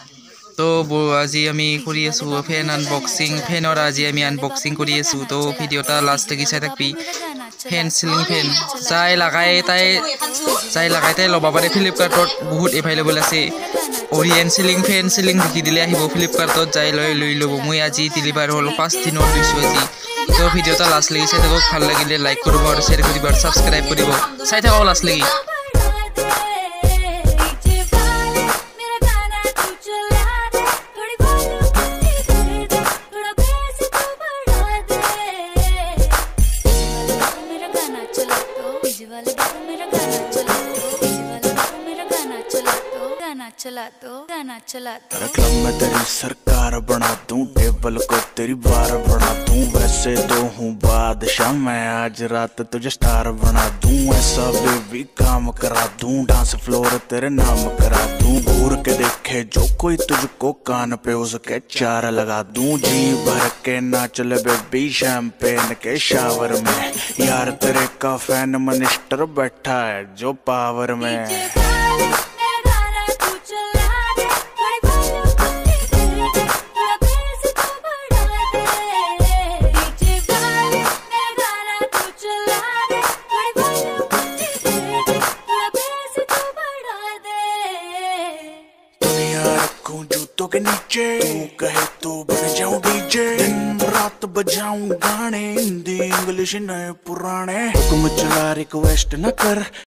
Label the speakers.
Speaker 1: তো আজি আমি কৰি আছো ফেন আনবক্সিং ফেনৰ আজি আমি আনবক্সিং কৰি আছো তো ভিডিঅ'টা লাষ্ট লাগি চাই থাকবি ফেন সিলিং ফেন চাই লাগাই তাই ল'ব পাৰে ফ্লিপকাৰ্টত বহুত এভেইলেবল আছে অৰিয়েন সিলিং ফেন লিখি দিলে আহিব ফ্লিপকাৰ্টত যাই লৈ ল'ব মই আজি ডেলিভাৰ হ'ল 5 দিনৰ লৈছো আজি তো ভিডিঅ'টা লাষ্ট লাগি চাই থাকক ভাল লাগিলে লাইক কৰিব আৰু শ্বেয়াৰ কৰিব আৰু সাবস্ক্ৰাইব কৰিব চাই থাকক লাষ্ট লাগি
Speaker 2: गाना चला दो क्लब में तेरी सरकार बना दूं टेबल को तेरी बार बना दूं वैसे तो हूँ बादशाह मैं आज रात तुझे स्टार बना दूं ऐसा बेबी काम करा दूं डांस फ्लोर तेरे नाम करा दूं घूर के देखे जो कोई तुझको कान पे उसके चार लगा दूं जी भर के नाच ले बेबी शैंपेन के शावर में यार तेरे का फैन मिनिस्टर बैठा है जो पावर में जूतों के नीचे तू कहे तो बन जाऊं डीजे दिन रात बजाऊं गाने हिंदी इंग्लिश नए पुराने हुक्म चला रिक्वेस्ट न कर